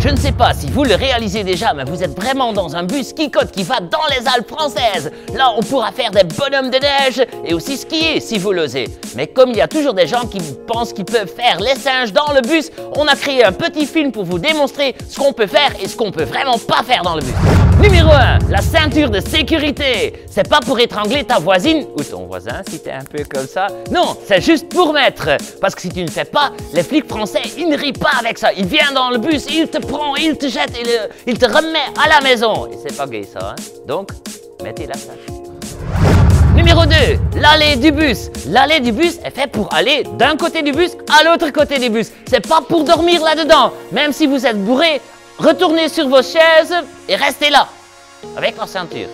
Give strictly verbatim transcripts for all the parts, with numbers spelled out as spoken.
Je ne sais pas si vous le réalisez déjà, mais vous êtes vraiment dans un bus ski-côte qui va dans les Alpes françaises. Là, on pourra faire des bonhommes de neige et aussi skier si vous l'osez. Mais comme il y a toujours des gens qui pensent qu'ils peuvent faire les singes dans le bus, on a créé un petit film pour vous démontrer ce qu'on peut faire et ce qu'on peut vraiment pas faire dans le bus. Numéro un, la ceinture de sécurité. C'est pas pour étrangler ta voisine ou ton voisin si t'es un peu comme ça. Non, c'est juste pour mettre. Parce que si tu ne fais pas, les flics français, ils ne rient pas avec ça. Ils viennent dans le bus, ils te prennent, ils te jettent et le, ils te remettent à la maison. Et c'est pas gay ça, hein. Donc, mettez la ceinture. Numéro deux, l'allée du bus. L'allée du bus est faite pour aller d'un côté du bus à l'autre côté du bus. C'est pas pour dormir là-dedans. Même si vous êtes bourré, retournez sur vos chaises et restez là, avec la ceinture.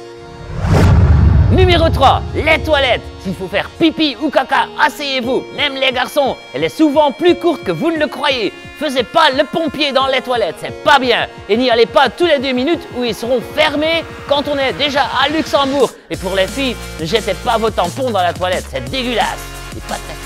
Numéro trois, les toilettes. S'il faut faire pipi ou caca, asseyez-vous. Même les garçons, elle est souvent plus courte que vous ne le croyez. Faisez pas le pompier dans les toilettes, c'est pas bien. Et n'y allez pas tous les deux minutes où ils seront fermés quand on est déjà à Luxembourg. Et pour les filles, ne jetez pas vos tampons dans la toilette, c'est dégueulasse. Et pas très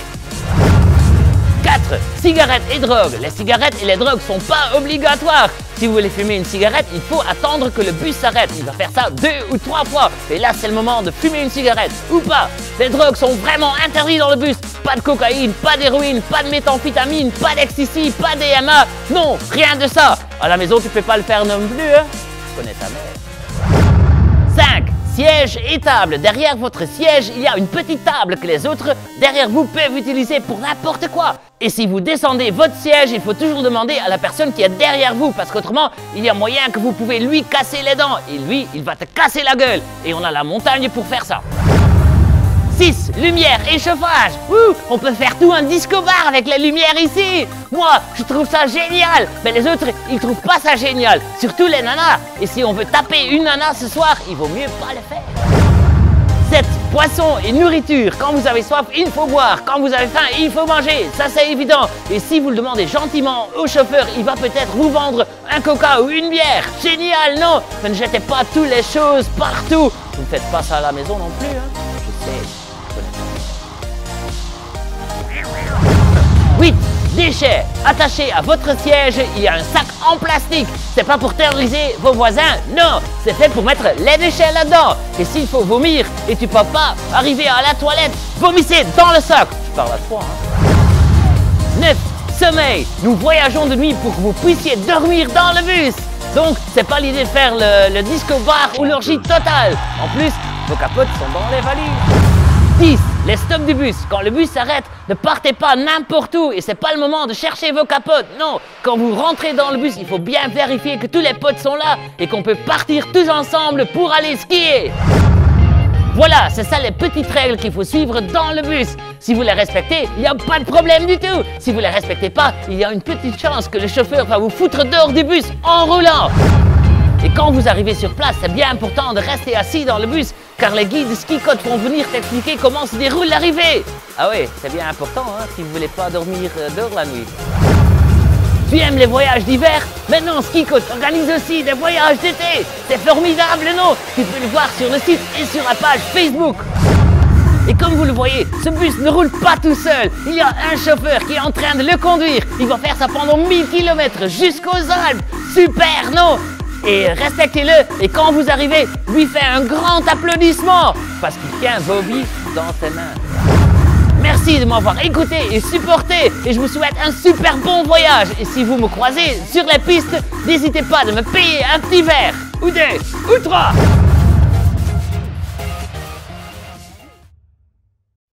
quatre. Cigarettes et drogues. Les cigarettes et les drogues sont pas obligatoires. Si vous voulez fumer une cigarette, il faut attendre que le bus s'arrête. Il va faire ça deux ou trois fois. Et là, c'est le moment de fumer une cigarette. Ou pas. Les drogues sont vraiment interdites dans le bus. Pas de cocaïne, pas d'héroïne, pas de méthamphétamine, pas d'ecstasy, pas d'E M A. Non, rien de ça. À la maison, tu peux pas le faire non plus, hein. Je connais ta mère. cinq. Siège et table. Derrière votre siège, il y a une petite table que les autres derrière vous peuvent utiliser pour n'importe quoi. Et si vous descendez votre siège, il faut toujours demander à la personne qui est derrière vous parce qu'autrement, il y a moyen que vous pouvez lui casser les dents et lui, il va te casser la gueule. Et on a la montagne pour faire ça. six. Lumière et chauffage. Ouh, on peut faire tout un disco-bar avec la lumière ici. Moi, je trouve ça génial. Mais les autres, ils trouvent pas ça génial. Surtout les nanas. Et si on veut taper une nana ce soir, il vaut mieux pas le faire. sept. Poisson et nourriture. Quand vous avez soif, il faut boire. Quand vous avez faim, il faut manger. Ça, c'est évident. Et si vous le demandez gentiment au chauffeur, il va peut-être vous vendre un coca ou une bière. Génial, non? Mais ne jetez pas toutes les choses partout. Vous ne faites pas ça à la maison non plus, hein? Je sais. huit. Déchets. Attaché à votre siège, il y a un sac en plastique. C'est pas pour terroriser vos voisins, non. C'est fait pour mettre les déchets là-dedans. Et s'il faut vomir et tu peux pas arriver à la toilette, vomissez dans le sac. Je parle à toi, hein. neuf. Sommeil. Nous voyageons de nuit pour que vous puissiez dormir dans le bus. Donc, c'est pas l'idée de faire le, le disco bar ou l'orgie totale. En plus, vos capotes sont dans les valises. dix. Les stops du bus. Quand le bus s'arrête, ne partez pas n'importe où et c'est pas le moment de chercher vos capotes. Non, quand vous rentrez dans le bus, il faut bien vérifier que tous les potes sont là et qu'on peut partir tous ensemble pour aller skier. Voilà, c'est ça les petites règles qu'il faut suivre dans le bus. Si vous les respectez, il n'y a pas de problème du tout. Si vous les respectez pas, il y a une petite chance que le chauffeur va vous foutre dehors du bus en roulant. Et quand vous arrivez sur place, c'est bien important de rester assis dans le bus car les guides ski-côte vont venir t'expliquer comment se déroule l'arrivée. Ah oui, c'est bien important hein, si vous ne voulez pas dormir dehors la nuit. Tu aimes les voyages d'hiver? Maintenant, ski-côte organise aussi des voyages d'été. C'est formidable, non? Tu peux le voir sur le site et sur la page Facebook. Et comme vous le voyez, ce bus ne roule pas tout seul. Il y a un chauffeur qui est en train de le conduire. Il va faire ça pendant mille kilomètres jusqu'aux Alpes. Super, non? Et respectez-le, et quand vous arrivez, lui faites un grand applaudissement, parce qu'il tient vos vies dans ses mains. Merci de m'avoir écouté et supporté, et je vous souhaite un super bon voyage. Et si vous me croisez sur les pistes, n'hésitez pas de me payer un petit verre, ou deux, ou trois.